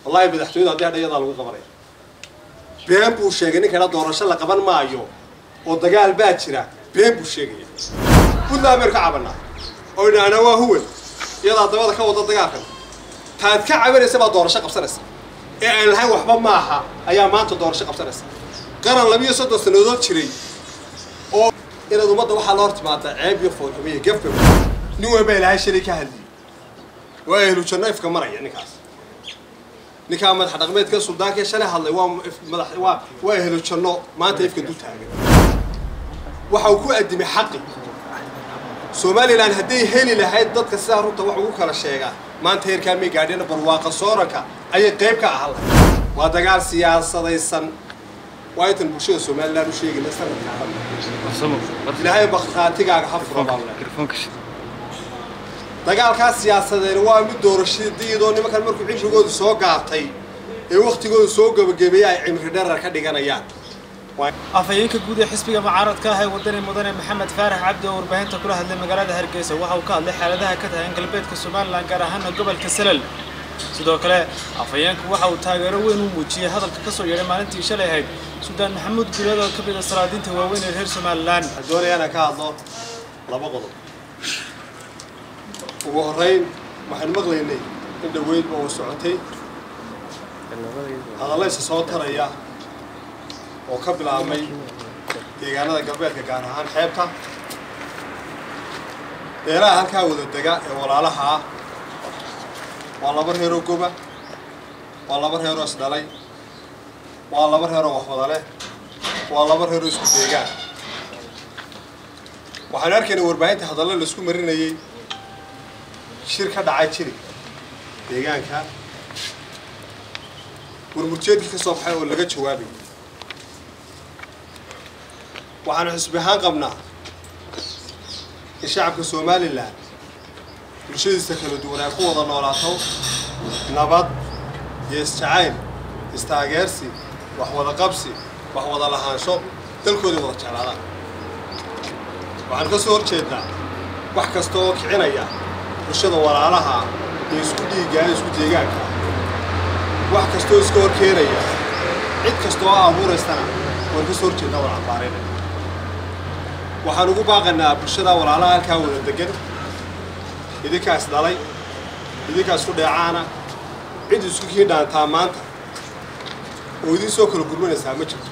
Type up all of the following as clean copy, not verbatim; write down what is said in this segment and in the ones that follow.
والله madaxtooyada hadii hadayada lagu qabanay been buu sheegay in kala doorasho la qaban maayo oo dagaal baa jira been buu sheegay kuna Ameerika cabana oo inaana waa huwa iyada dabada ka wada dagaalkan taad ka caawinaysa baa doorasho qabsanaysa ee aan lahayn waxba ma aha ayaa maanta doorasho qabsanaysa qaran 2 sanadood jiray oo inaad umada waxa la hortimaada ceeb iyo foolxumiye gafka nin waba ilaahay shirika hadii waa ehlu jannaafka maraya ninkaas ninka madax dhaqameedka suldaanka shalay hadlay waa ehlu janno maanta ifka dul taagan waxa uu ku adimay xaqi Somaliland hadii heli lahayd dadka sida runta wax ugu kala sheega maanta heerka mi gaadhina barwaaqa sooranka ay qayb ka ahaa waa dagaal siyaasadaysan وايتن بوشيو Somaliland u sheegay sanadka ilaahay baqaatigaaga hafro dagaalka siyaasadeed waa mid doorashadiido nimankan markuu cimrigoodu soo gaartay ee waqtigoodu soo gabagabeeyay ay cimri dherer ka dhiganayaan afayeenka guud ee xisbiga mucaaradka ah ee wadani mudane Maxamed Faarax Cabdi oo warbaahinta kula hadlay magaalada Hargeysa waxa uu ka hadlay xaaladaha ka tahay galbeedka Somaliland gaar ahaan gobolka Salal sidoo kale afayeenku waxa uu taageero weyn u muujiyay hadalka ka soo yeeray maalintii shalay ahayd Suudaan Maxamuud Guuleed oo ka mid ah salaadiinta waaweyn ee reer Somaliland doonayana ka hadlo laba qodob ugu horeyn waxaan maqlaynay in dhaweyd oo socotay hadallaysa soo taraya oo ka bilaabmay deegaanada galbeedka gaar ahaan xeebta beeraha halkaa wada dega ee walaalaha ah waa laba reer oo goba waa laba reer oo isdhalay waa laba reer oo wax wada leh waa laba reer oo isku deegaan waxaan arkaynay warbaahinta hadallo la isku marinayay shir ka dhacay jiri deegaanka warmurjeedkii ka soo baxay oo laga jawaabay waxaan xisbi ahaan qabnaa in shacabka Somaliland bulshadiisa kala duwan ay ku wada noolaato nabad iyo isjacayl istaageersi wax wada qabsi wax wada lahaansho dalkooda wada jeclaadaan waxaan ka soo horjeednaa wax kasta oo kicinaya bulshada walaalaha ee isku dhiigaan isku deegaanka wax kasta oo iska horkeenaya cid kasta oo abuuraysana waan ka soo horjeednaa wada cabaareen waxaan ugu baaqanaa bulshada walaalaha halkaa wada degan idinkaas dhalay idinkaas ku dheecaana cid isku kiidhaantaa maanta oo idin soo kala gurmanaysaa ma jirto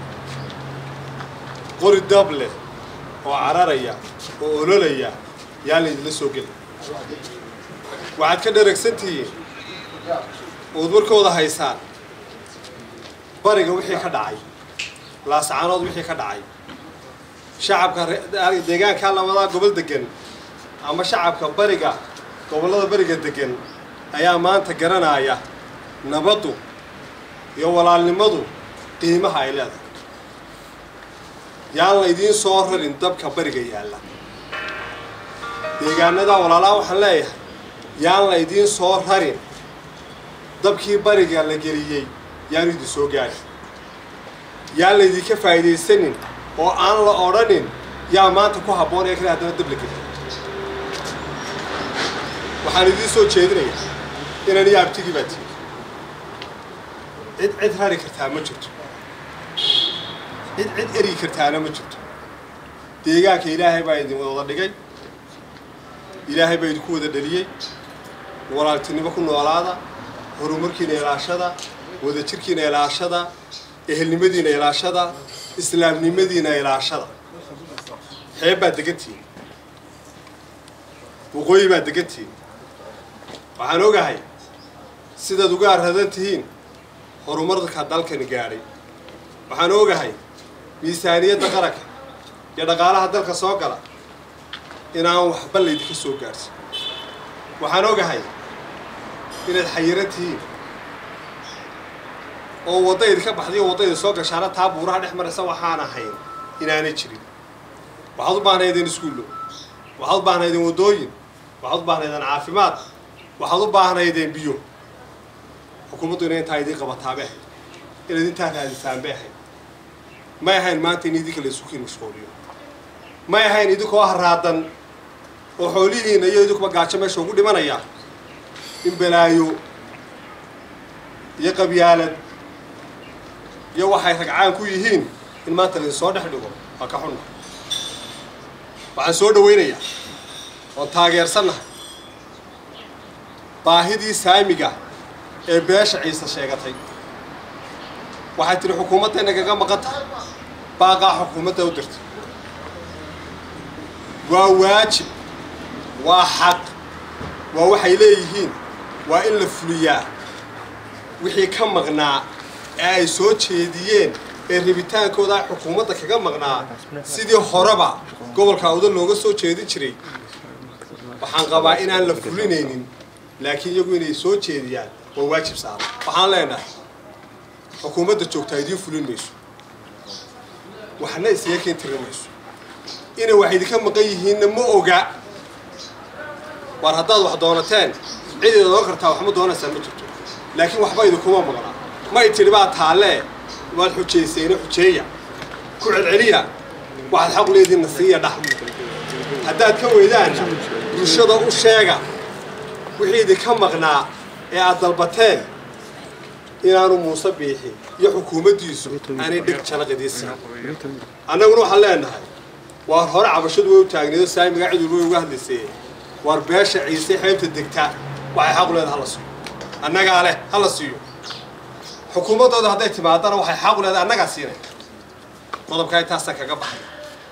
qori dable oo cararaya oo ololaya yaa la idinla soo gelin waxaad ka dheregsantihiin ood warkooda haysaan bariga wixii ka dhacay laascaanood wixii ka dhacay shacabka deegaanka labada gobol degan ama shacabka bariga gobolada bariga degan ayaa maanta garanaya nabadu iyo walaalnimadu qiimaha ay leedahay yaan la idiin soo rarin dabka bariga yaala deegaanada walaalaha waxaan leeyahay yaan la idiin soo rarin dabkii bariga la geliyay yaan idin soo gaari yaan la idinka faa'iidaysanin oo aan la odhanin yaa maanta ku habboon ee kale haddana dab la geliyo waxaan idiin soo jeedinayaa inaan iyo abtigii baa tihi cid rari kartaa ma jirto cid eri kartaana ma jirto deegaanka ilaahay baa idin wada dhigay ilaahay baa idinku wada dhaliyey walaaltinimo ku noolaada horumarkiina ilaashada wadajirkiina ilaashada ehelnimadiina ilaashada islaamnimadiina ilaashada xeeb baa degantihiin waqooyi baa degantihiin waxaan ogahay sidaad uga radan tihiin horumarka dalkani gaadhay waxaan ogahay miisaaniyadda qaranka iyo dhaqaalaha dalka soo gala inaan waxba laydinka soo gaarsin waxaan ogahay inaad xayiran tihiin oo wadda idinka baxday oo wadda idin soo gashaana taa buuraha dhex maraysa waxaan ahayn inaanay jirin waxaad u baahnaydeen iskuullo waxaad u baahnaydeen waddooyin waxaad u baahnaydeen caafimaad waxaad u baahnaydeen biyo xukuumaddu inay intaa idiin qabataa bay ahayd inaad intaa raadisaan bay ahayd may ahayn maanta in idinka la isu kiin mashquuliyo may ahayn idinkoo haraadan oo xoolihiina iyo idinkuba gaajo meesha ugu dhimanaya in balaayo iyo qabyaalad iyo waxay ragcaan ku yihiin in maanta la soo dhex dhigo waa ka xunna waxaan soo dhaweynayaa oo taageersanahay baahidii saamiga ee beesha ciise sheegatay waxay tiri xukuumaddeena kaga maqan tahay baaqaa xukuumadda u dirtay waa waajib waa xaq waa waxay leeyihiin waa in la fuliyaa wixii ka maqnaa ee ay soo jeediyeen ee rabitaankooda xukuumadda kaga maqnaa sidii horeba gobolka awdal looga soo jeedin jiray waxaan qabaa inaan la fulinaynin laakiin iyagu inay soo jeediyaan waa waajib saaran waxaan leenahay xukuumadda joogtaa idiin fulin mayso waxna isaga keentiri mayso inay wax idinka maqan yihiinna ma oga war haddaad wax doonateen cid idoo kartaa wax ma doonaysaa ma jirto laakiin waxba idinkuma maqnaa ma itiri baa taalle waad xujayseena xujeeya ku celceliya waxaad xaq leediinna siiya dhax haddaad ka weydaanna bulshada u sheega wixii idinka maqnaa ee aad dalbateen inaanu muuse biixi iyo xukuumaddiisu aanay dhig jalaqadiisa annaguna waxaan leenahay waar hore cabashadu way u taagneedo saamiga cid walba way uga hadlaysay waar beesha ciise xeebta degta waxay xaq u leedahay hala siiyo annagaa leh hala siiyo xukuumaddooda hadday timaadana waxay xaq u leedahay annagaa siinay qodobka intaasa kaga baxay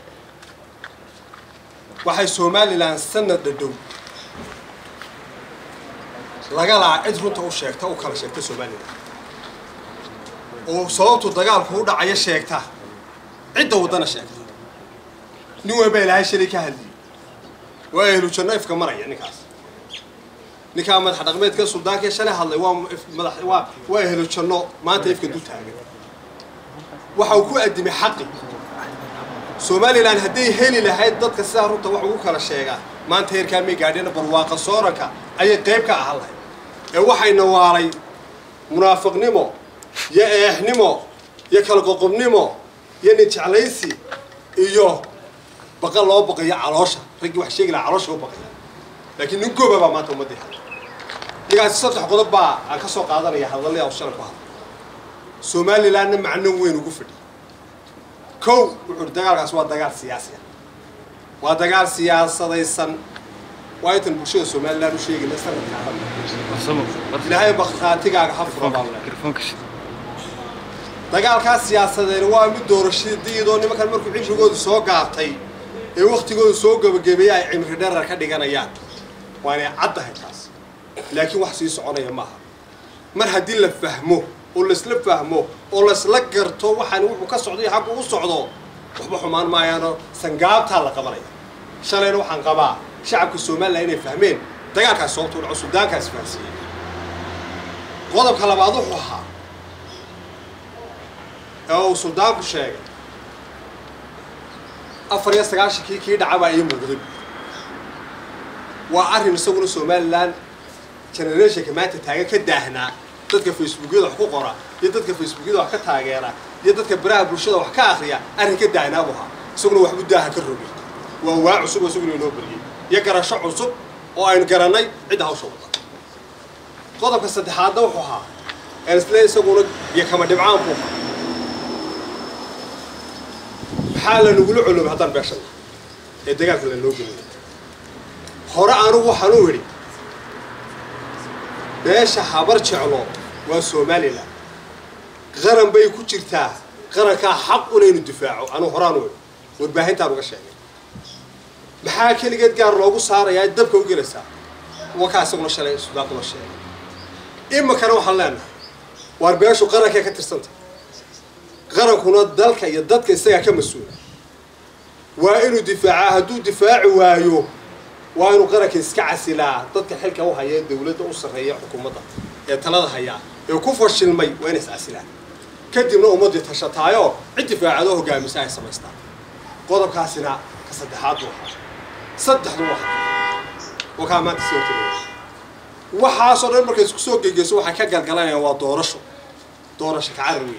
waxay somalilan sanad dhadhow laga laa cid runta u sheegta u kala sheegta somalilan oo sababtu dagaalku u dhacaya sheegta cidda waddana sheegta nin walba ilaahay shalay ka hadliyey waa ehlu janno ifka maraya ninkaas ninkaa madax dhaqmeedka suldaanka shalay hadlay waa ehlu janno maanta ifka dul taagan waxa uu ku addimay xaqi somalilan hadday heli lahayd dadka sidaa runta wax ugu kala sheegaa maanta heerkaa may gaadheen barwaaqa sooranka ayay qayb ka ahaan lahayd ee waxayna waalay munaafiqnimo iyo eexnimo iyo kala qoqobnimo iyo nin jeclaysi iyo baqa loo baqayo caloosha raggii wax sheegi lahaa caloosha u baqaya laakiin nin gooba baa maanta ummadii hadlay ninkaasi 3 qodob baa aan ka soo qaadanaya hadallada uu shalay ku hadlay somalilanna macno weyn ugu fadhi kow wuxuu dagaalkaas waa dagaal siyaasi ah waa dagaal siyaasadaysan waa intan bulshada somalilan u sheegay sanadka ilaahay bakhtaatigaaga ha furo dagaalkaas siyaasadeed waa mid doorashadiidoo nimankan markuu cimrigoodu soo gaabtay ee waqtigoodu soo gabagabeeyay ay cimri dherer ka dhiganayaan waa inay caddahay taas laakiin wax sii soconaya maaha mar haddii la fahmo oo la isla fahmo oo la isla garto waxaan wuxuu ka socday xaq ugu socdo waxba xumaan maayaano sangaabtaa la qabanaya shalayna waxaan qabaa shacabka Soomaaliya inay fahmeen dagaalkaas sababta uu suudaankaas faasiiyay qodobka labaad wuxuu ahaa oo suudaanku sheegay 94 kii dhacaba ay muuqday waa arrin isaguna Soomaaliland generation ka maanta taagan ka daahnaa dadka Facebook-yada wax ku qora iyo dadka Facebook-yada wax ka taageera iyo dadka baraha bulshada wax ka akhriya arrin ka daahnaa waxa isaguna wax budaaha ka rogay waa cusub oo isaguna inoo bariyay iyo garasho cusub oo aynu garanay cid hawsha wada qodobka saddexaad wuxuu ahaa isla isaguna iyo kama dhibcaan buu xaalan ugu culum hadan beeshan ee dagaalka la loo geliyay hore aanu waxaan u wiri beesha habar jeclo waa Soomaaliland qaran bay ku jirtaa qaranka xaq u leeyahay difaaco aanu horaan u warbaahinta uga sheegay maxaa kaligeed gaar loogu saarayaa dabka u gelaysa waxa isaguna shalay suudaanku la sheegay imma kana waxaan leenahay war beeshu qaranka ka tirsanta qarankuna dalka iyo dadka isaga ka mas'uul waa inuu difaaca hadduu difaaci waayo waa inuu qaranka iska casilaa dadka xilka u haya dawladda u sareeya xukuumadda ee talada haya ee ku fashilmay waa inay casilaa kadibna ummadda tashataayo cid difaacado hogaamisa ay samaystaan qodobkaasina ka saddexaad saddexdu waxa maanta soo tagay waxaasoo dhan markay isku soo geegeyso waxa ka galgalanaya waa doorasho ka carawi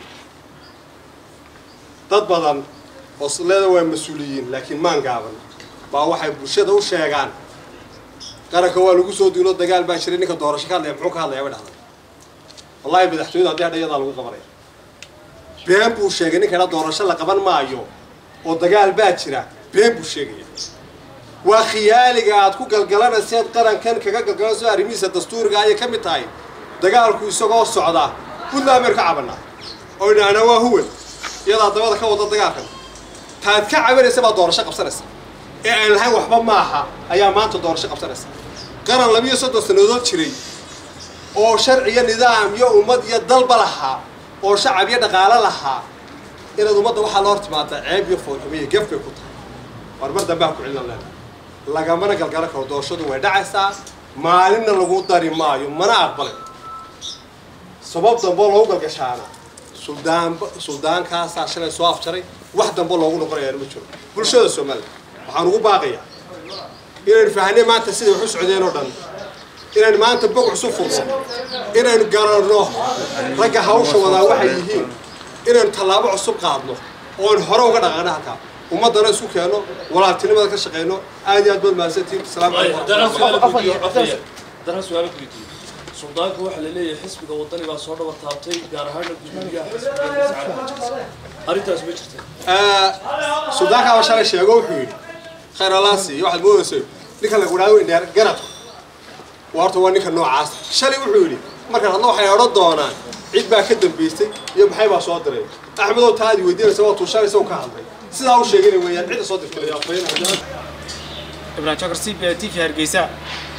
dad badan oo sleeda waa mas'uuliyiin laakiin maan gaaban baa waxay bulshada u sheegaan qaranka waa lagu soo duulo dagaal baa jiray ninka doorasho ka hadlaya muxuu ka hadlayaa dhahday والله madaxtooyada hadii hadhayada lagu qabanay been buu sheegay in kala doorasho la qaban maayo oo dagaal baa jira been buu sheegay waa khiyaaliga aad ku galgalanaysid qarankan kaga galgalanayso arrimihiisa dastuuriga ay ka mid tahay dagaalku isagoo socda Puntland ka cabanaa oo inaana waa huwan iyada dabada ka wada dagaalkan taad ka cabanaysa baa doorasho qabsanaysa ee aan lahayn waxba maaha ayaa maanta doorasho qabsanaysa qaran 230 sanadood jiray oo sharciyo nidaam iyo ummad iyo dalba lahaa oo shacab iyo dhaqaale lahaa inaad ummadda waxa loo hortimaada ceeb iyo foolxumiye gafay ku tahay warbar dambe ku cilna leedahay lagamana galgala karo doorashadu way dhacaysaa maalinna lagu dari maayo mana aqbalay sabab dambe loo galgashaana suldaan ka shalay soo afjaray wax dambe loogu noqonayaa ma jiro bulshada Soomaaliya waxaan ugu baaqayaa inaan fahanay maanta sida wax u socdeen oo dhan inaan maanta bog cusub furno inaan garanno ragga hawsha wadaa waxay yihiin inaan tallaabo cusub qaadno oo hore uga dhaqaaqno halka ummadana isku keeno walaaltinimada ka shaqeyno aad iyo aad baad mahadsantiin salaam calaykum dana su'aalo ku weydiiyay suldaanku waxa la leeyahay xisbiga wadani baa soo dhabar taabtay gaar ahaan guddiga xisbiga arintaas ma jirtaa suldaanka waxa la sheego wuxuu yiri khayr Allah si waxa moodayay ninka la guraayo indheer garab warta waa ninka noocaas shalay wuxuu yiri marka hadna waxay oran doonaan cid baa ka dambeysay iyo maxay baa soo diray axmed oo taadi weydiinaysa waa tuushanaysa oo ka hadlay sidaa uu sheegay weeyaan cid soo dirtay Ibrahim Chakar CBI TV Hargeysa